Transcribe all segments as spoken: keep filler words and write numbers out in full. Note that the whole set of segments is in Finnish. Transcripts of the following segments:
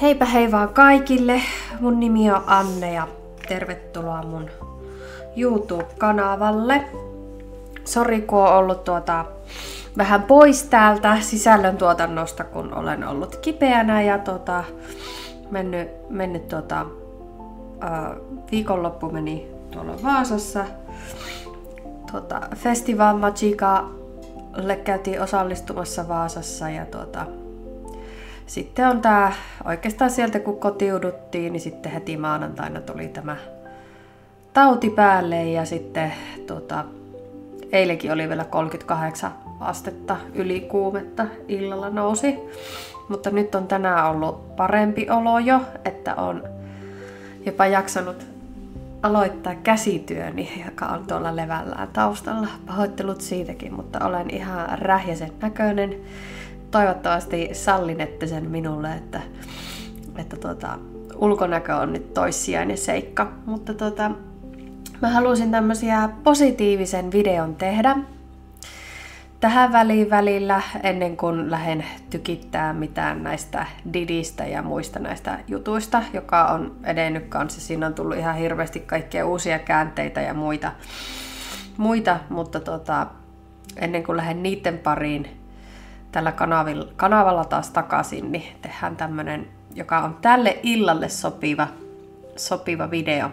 Heipä hei vaan kaikille, mun nimi on Anne ja tervetuloa mun YouTube-kanavalle. Sori kun on ollut tuota, vähän pois täältä sisällöntuotannosta, kun olen ollut kipeänä ja tuota, mennyt, mennyt tuota, ää, viikonloppu meni tuolla Vaasassa. Tuota, Festival Magicalle käytiin osallistumassa Vaasassa ja tuota, sitten on tää, oikeastaan sieltä kun kotiuduttiin, niin sitten heti maanantaina tuli tämä tauti päälle ja sitten tuota, eilenkin oli vielä kolmekymmentäkahdeksan astetta ylikuumetta illalla nousi. Mutta nyt on tänään ollut parempi olo jo, että on jopa jaksanut aloittaa käsityöni, joka on tuolla levällään taustalla. Pahoittelut siitäkin, mutta olen ihan rähjäsen näköinen. Toivottavasti sallinette sen minulle, että, että tuota, ulkonäkö on nyt toissijainen seikka. Mutta tuota, mä halusin tämmösiä positiivisen videon tehdä tähän väliin välillä, ennen kuin lähden tykittää mitään näistä Didistä ja muista näistä jutuista, joka on edennyt kanssa. Siinä on tullut ihan hirveästi kaikkea uusia käänteitä ja muita, muita mutta tuota, ennen kuin lähden niiden pariin tällä kanavilla, kanavalla taas takaisin, niin tehdään tämmönen, joka on tälle illalle sopiva, sopiva video.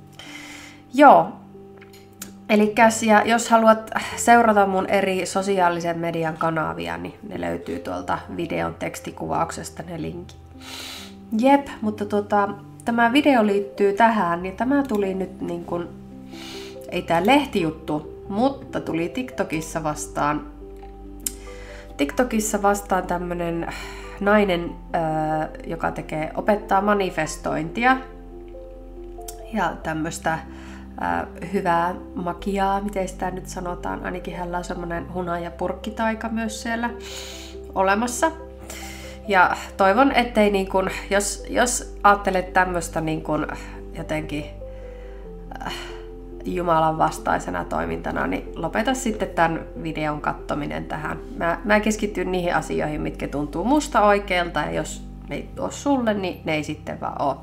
Joo, elikkäs, ja jos haluat seurata mun eri sosiaalisen median kanavia, niin ne löytyy tuolta videon tekstikuvauksesta ne linkit. Jep, mutta tota, tämä video liittyy tähän, niin tämä tuli nyt niin kuin, ei tää lehtijuttu, mutta tuli TikTokissa vastaan. TikTokissa vastaan tämmönen nainen, joka tekee, opettaa manifestointia ja tämmöstä hyvää magiaa, miten sitä nyt sanotaan. Ainakin hänellä on semmonen hunajapurkkitaika myös siellä olemassa. Ja toivon, ettei niin kun, jos, jos ajattelet tämmöstä niin kun jotenkin äh, Jumalan vastaisena toimintana, niin lopeta sitten tämän videon katsominen tähän. Mä, mä keskityn niihin asioihin, mitkä tuntuu musta oikealta, ja jos ne ei ole sulle, niin ne ei sitten vaan ole.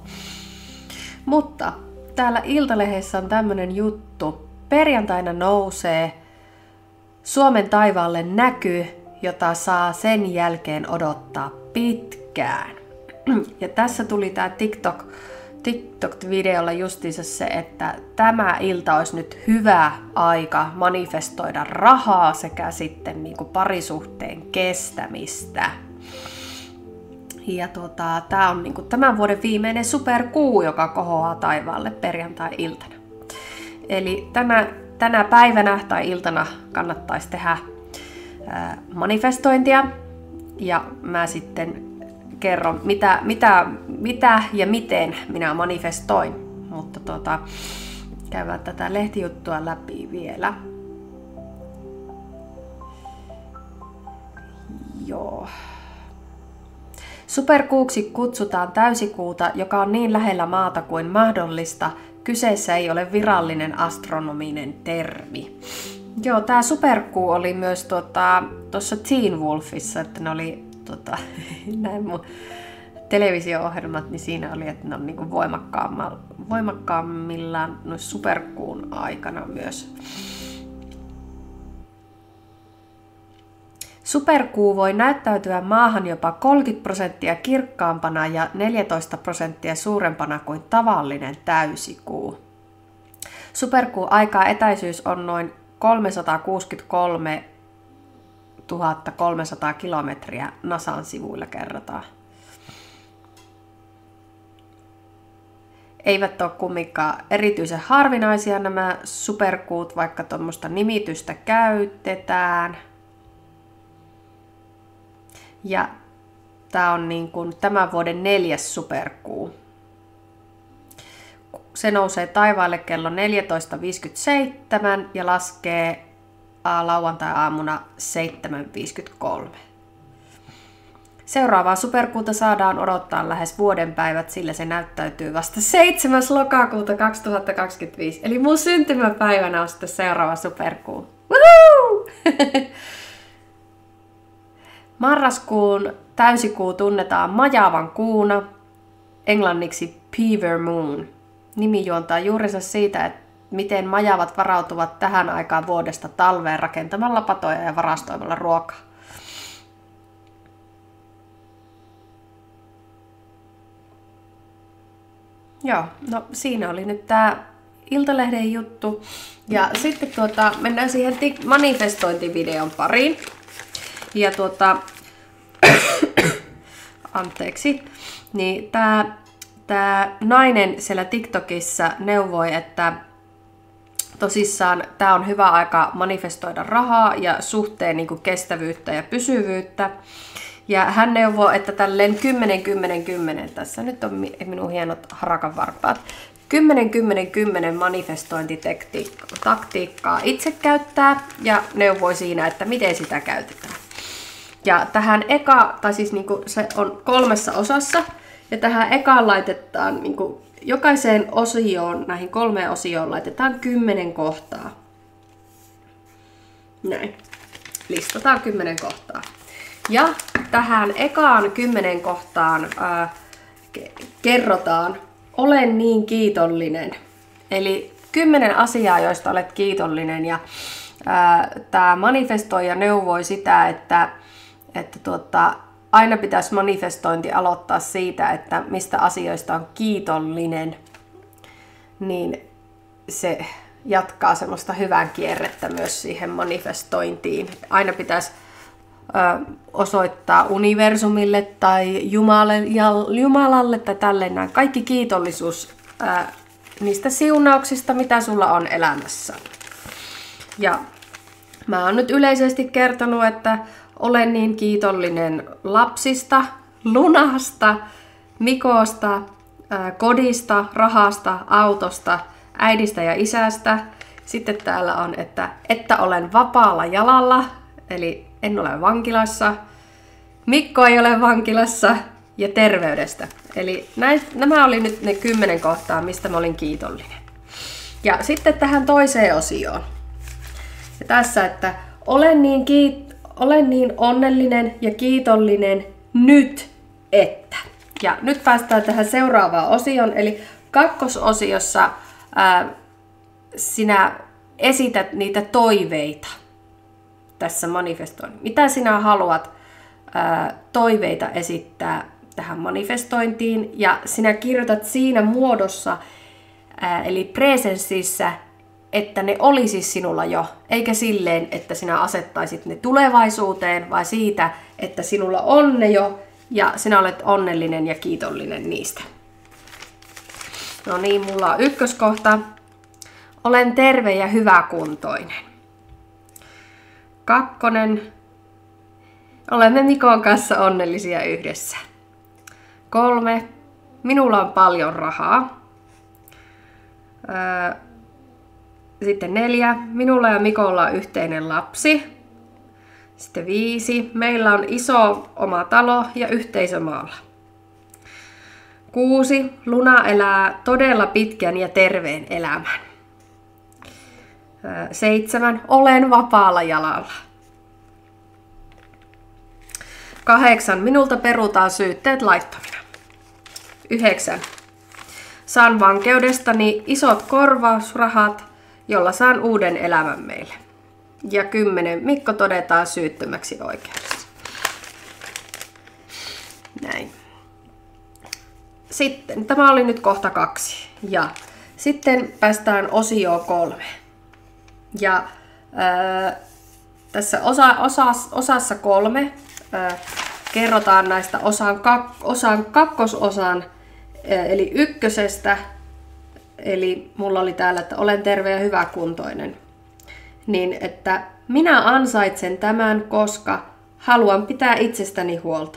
Mutta täällä Iltalehdessä on tämmönen juttu. Perjantaina nousee Suomen taivaalle näky, jota saa sen jälkeen odottaa pitkään. Ja tässä tuli tää TikTok TikTok-videolla justiinsa se, että tämä ilta olisi nyt hyvä aika manifestoida rahaa sekä sitten niin kuin parisuhteen kestämistä. Ja tuota, tämä on niin kuin tämän vuoden viimeinen superkuu, joka kohoaa taivaalle perjantai-iltana. Eli tänä, tänä päivänä tai iltana kannattaisi tehdä ää, manifestointia. Ja mä sitten kerron, mitä, mitä, mitä ja miten minä manifestoin. Mutta tuota, käydään tätä lehtijuttua läpi vielä. Joo. Superkuuksi kutsutaan täysikuuta, joka on niin lähellä maata kuin mahdollista. Kyseessä ei ole virallinen astronominen termi. Joo, tää superkuu oli myös tuossa tota, Teen Wolfissa, että ne oli tota, näin mun televisio-ohjelmat, niin siinä oli, että ne on niinku voimakkaammillaan noissa superkuun aikana myös. Superkuu voi näyttäytyä maahan jopa kolmekymmentä prosenttia kirkkaampana ja neljätoista prosenttia suurempana kuin tavallinen täysikuu. Superkuun aikaa etäisyys on noin kolmesataakuusikymmentäkolmetuhatta kolmesataa kilometriä NASAn sivuilla kerrotaan. Eivät ole kumminkaan erityisen harvinaisia nämä superkuut, vaikka tuommoista nimitystä käytetään. Ja tämä on niin kuin tämän vuoden neljäs superkuu. Se nousee taivaalle kello neljätoista viisikymmentäseitsemän ja laskee lauantai-aamuna seitsemän viisikymmentäkolme. Seuraavaa superkuuta saadaan odottaa lähes vuodenpäivät, sillä se näyttäytyy vasta seitsemäs lokakuuta kaksituhattakaksikymmentäviisi. Eli mun syntymäpäivänä on sitten seuraava superkuu. Woohoo! Marraskuun täysikuu tunnetaan majavan kuuna. englanniksi Beaver Moon. Nimi juontaa juurensa siitä, että miten majavat varautuvat tähän aikaan vuodesta talveen rakentamalla patoja ja varastoimalla ruokaa. Joo, no siinä oli nyt tää Iltalehden juttu. Ja sitten tuota, mennään siihen manifestointivideon pariin. Ja tuota, anteeksi, niin tää, tää nainen siellä TikTokissa neuvoi, että tosissaan tää on hyvä aika manifestoida rahaa ja suhteen niin kuin kestävyyttä ja pysyvyyttä. Ja hän neuvoo, että tälleen kymmenen kymmenen kymmenen, tässä nyt on minun hienot harakan varpaat, kymmenen kymmenen kymmenen manifestointitaktiikkaa itse käyttää ja neuvoi siinä, että miten sitä käytetään. Ja tähän eka, tai siis niinku se on kolmessa osassa, ja tähän ekaan laitetaan, niinku jokaiseen osioon, näihin kolmeen osioon laitetaan kymmenen kohtaa. Näin. Listataan kymmenen kohtaa. Ja tähän ekaan kymmenen kohtaan ää, kerrotaan, olen niin kiitollinen. Eli kymmenen asiaa, joista olet kiitollinen. Ja tämä manifestoija neuvoi sitä, että, että tuota, aina pitäisi manifestointi aloittaa siitä, että mistä asioista on kiitollinen. Niin se jatkaa semmoista hyvän kierrettä myös siihen manifestointiin. Aina pitäisi osoittaa universumille tai Jumalalle, Jumalalle tai tälleen näin. Kaikki kiitollisuus ää, niistä siunauksista, mitä sulla on elämässä. Ja mä oon nyt yleisesti kertonut, että olen niin kiitollinen lapsista, Lunasta, Mikosta, ää, kodista, rahasta, autosta, äidistä ja isästä. Sitten täällä on, että, että olen vapaalla jalalla, eli en ole vankilassa, Mikko ei ole vankilassa ja terveydestä. Eli näit, nämä oli nyt ne kymmenen kohtaa, mistä mä olin kiitollinen. Ja sitten tähän toiseen osioon. Ja tässä, että olen niin, kiit, olen niin onnellinen ja kiitollinen nyt, että. Ja nyt päästään tähän seuraavaan osioon, eli kakkososiossa ää, sinä esität niitä toiveita. Tässä manifestoinnin. Mitä sinä haluat ää, toiveita esittää tähän manifestointiin ja sinä kirjoitat siinä muodossa, ää, eli presenssissä, että ne olisi sinulla jo, eikä silleen, että sinä asettaisit ne tulevaisuuteen, vai siitä, että sinulla on ne jo ja sinä olet onnellinen ja kiitollinen niistä. No niin, mulla on ykköskohta. Olen terve ja hyväkuntoinen. Kakkonen. Olemme Mikon kanssa onnellisia yhdessä. Kolme. Minulla on paljon rahaa. Öö, sitten neljä. Minulla ja Mikolla on yhteinen lapsi. Sitten viisi. Meillä on iso oma talo ja yhteisömaalla. Kuusi. Luna elää todella pitkän ja terveen elämän. Seitsemän. Olen vapaalla jalalla. Kahdeksan. Minulta perutaan syytteet laittomina. Yhdeksän. Saan vankeudestani isot korvausrahat, jolla saan uuden elämän meille. Ja kymmenen. Mikko todetaan syyttömäksi oikeudessa. Näin. Sitten, tämä oli nyt kohta kaksi. Ja sitten päästään osioon kolme. Ja ää, tässä osa, osas, osassa kolme ää, kerrotaan näistä osan, kak, osan kakkososan, ää, eli ykkösestä. Eli mulla oli täällä, että olen terve ja hyväkuntoinen. Niin, että minä ansaitsen tämän, koska haluan pitää itsestäni huolta.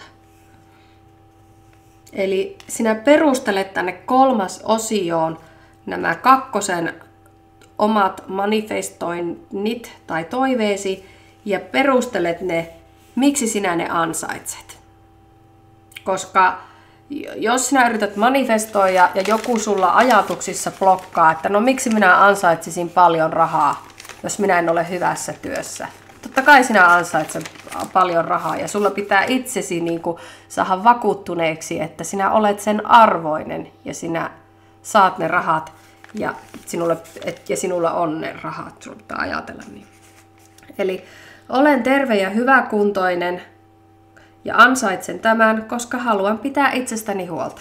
Eli sinä perustelet tänne kolmas osioon nämä kakkosen omat manifestoinnit tai toiveesi ja perustelet ne, miksi sinä ne ansaitset. Koska jos sinä yrität manifestoida ja joku sulla ajatuksissa blokkaa, että no miksi minä ansaitsisin paljon rahaa, jos minä en ole hyvässä työssä. totta kai sinä ansaitset paljon rahaa ja sulla pitää itsesi niin kuin saada vakuuttuneeksi, että sinä olet sen arvoinen ja sinä saat ne rahat ja, sinulle, et, ja sinulla on ne rahat, sinun pitää ajatella niin. Eli olen terve ja hyväkuntoinen ja ansaitsen tämän, koska haluan pitää itsestäni huolta.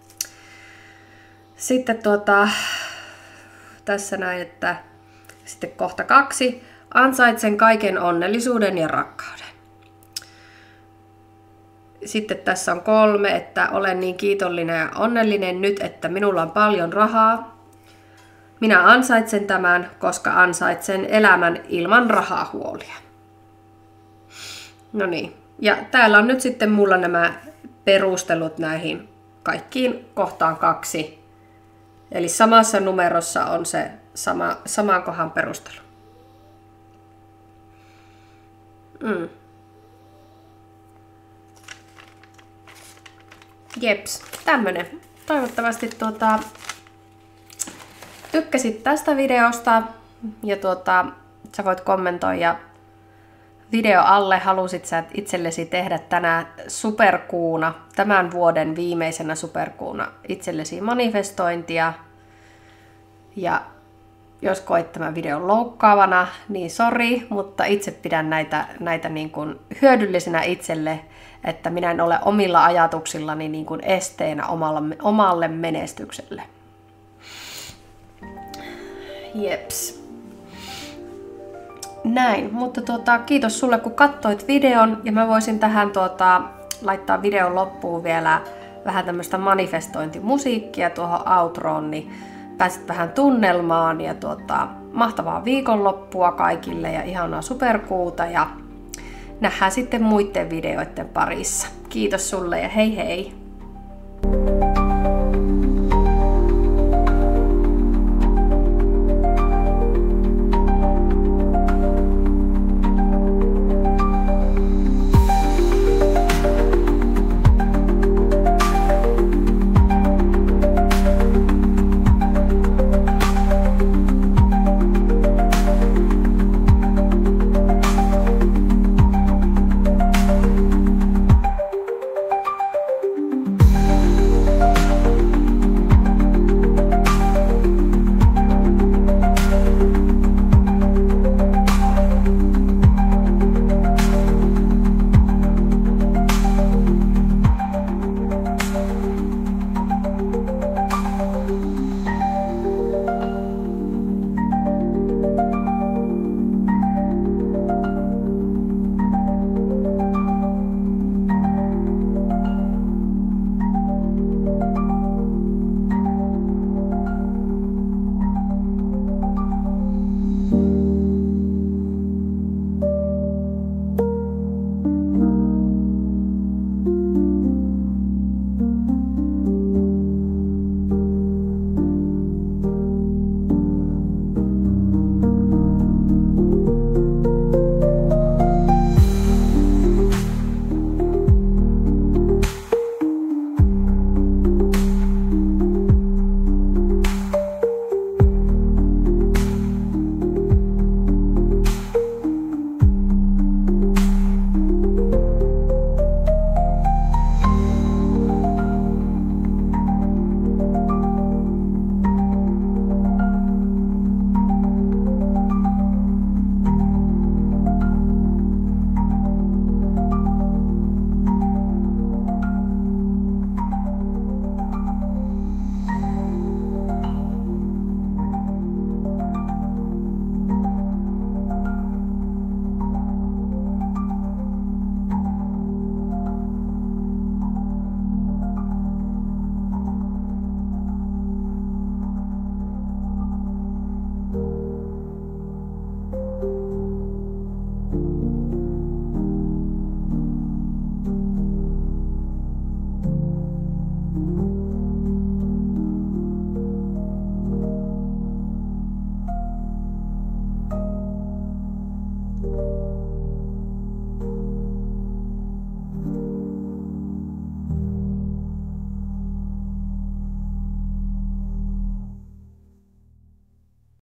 Sitten tuota, tässä näin, että sitten kohta kaksi. Ansaitsen kaiken onnellisuuden ja rakkauden. Sitten tässä on kolme, että olen niin kiitollinen ja onnellinen nyt, että minulla on paljon rahaa. Minä ansaitsen tämän, koska ansaitsen elämän ilman rahahuolia. No niin, ja täällä on nyt sitten mulla nämä perustelut näihin kaikkiin kohtaan kaksi. Eli samassa numerossa on se sama, saman kohan perustelu. Mm. Jeps, tämmönen. Toivottavasti tuota, tykkäsit tästä videosta ja tuota, sä voit kommentoida video alle, halusit sä itsellesi tehdä tänä superkuuna, tämän vuoden viimeisenä superkuuna itsellesi manifestointia. Ja jos koit tämän videon loukkaavana, niin sori, mutta itse pidän näitä, näitä niin kuin hyödyllisenä itselle, että minä en ole omilla ajatuksillani niin kuin esteenä omalle, omalle menestykselle. Jeps. Näin, mutta tuota, kiitos sulle kun katsoit videon ja mä voisin tähän tuota, laittaa videon loppuun vielä vähän tämmöistä manifestointimusiikkia tuohon outroon, niin pääset vähän tunnelmaan ja tuota, mahtavaa viikonloppua kaikille ja ihanaa superkuuta ja nähdään sitten muiden videoiden parissa. Kiitos sulle ja hei hei!